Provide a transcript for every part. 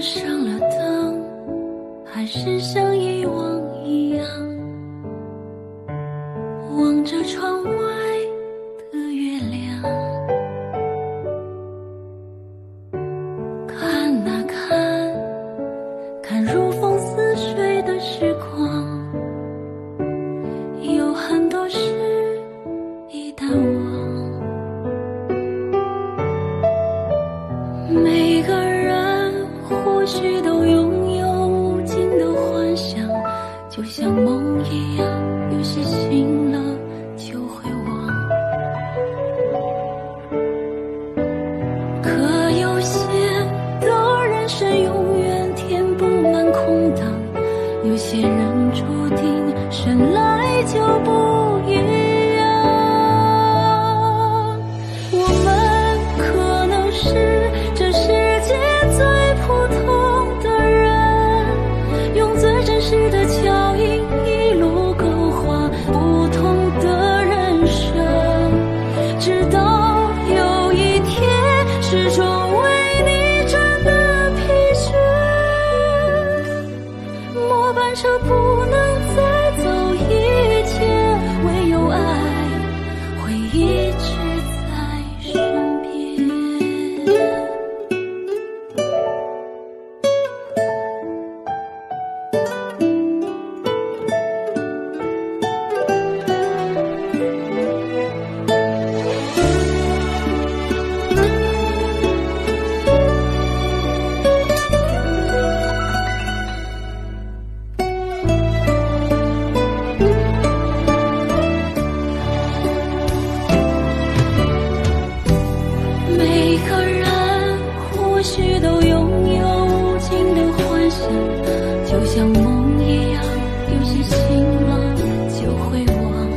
上了灯，还是像以往一样，望着窗外的月亮，看啊看，看如风似水的时光，有很多事已淡忘。每个人或许都拥有无尽的幻想，就像梦一样，有些醒了就会忘。可有些的人生永远填不满空档，有些人注定生来就不一样。我们可能是这世界最普通的人，用最真实的脚印一路勾画不同的人生，直到有一天始终为你真的疲倦。末班车不能再走，一切唯有爱会一直在身边。每个人或许都拥有无尽的幻想，就像梦一样，有些醒了就会忘。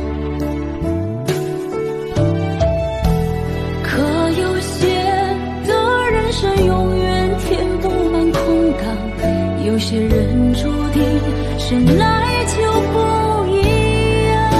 可有些的人生永远填不满空档，有些人注定生来就不一样。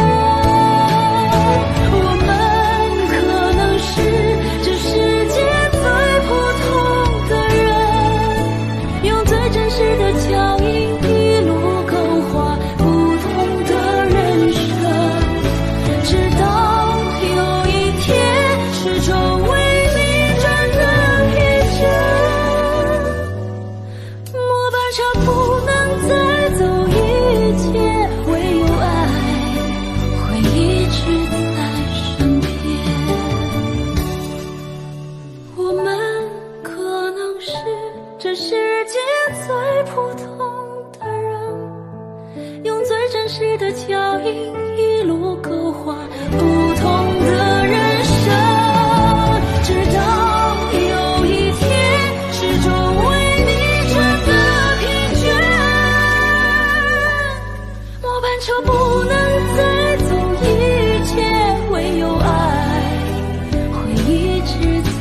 我们可能是这世界最普通的人，用最真实的脚印一路勾画不同的人生，直到有一天始终为你真的疲倦。末班车不能再走，一切唯有爱会一直在身边。我们可能是这世界最普通的人，用最真实的脚印一路勾画不同的人生，直到有一天始终为你真的疲倦。末班车不能再走，一切唯有爱会一直